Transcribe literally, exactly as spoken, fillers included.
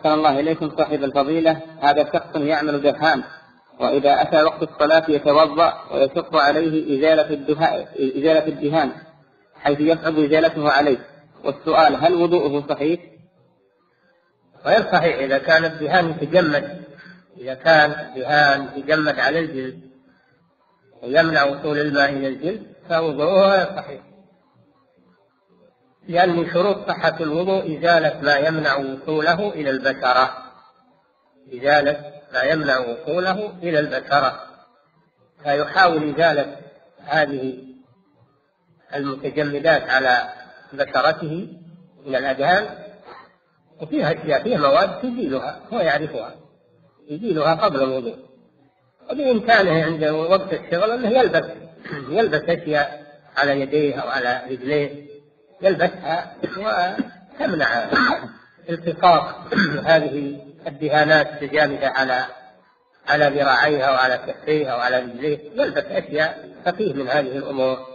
أحسن الله إليكم صاحب الفضيلة. هذا شخص يعمل دهان، وإذا أتى وقت الصلاة يتوضأ ويشق عليه إزالة الدهان, إزالة الدهان حيث يصعب إزالته عليه، والسؤال هل وضوءه صحيح؟ غير صحيح إذا كان الدهان يتجمد، إذا كان الدهان يتجمد على الجلد ويمنع وصول الماء إلى الجلد فوضوءه غير صحيح، لأن من شروط صحة الوضوء إزالة ما يمنع وصوله إلى البشرة، إزالة ما يمنع وصوله إلى البشرة، فيحاول إزالة هذه المتجمدات على بشرته من الأدهان، وفيها أشياء فيها مواد تزيلها، هو يعرفها يزيلها قبل الوضوء، وبإمكانه عند وقت الشغل أنه يلبس يلبس أشياء على يديه أو على رجليه يلبسها وتمنع التصاق هذه الدهانات الجامدة على على ذراعيها وعلى كفيها وعلى رجليه، يلبس أشياء تقيه من هذه الأمور.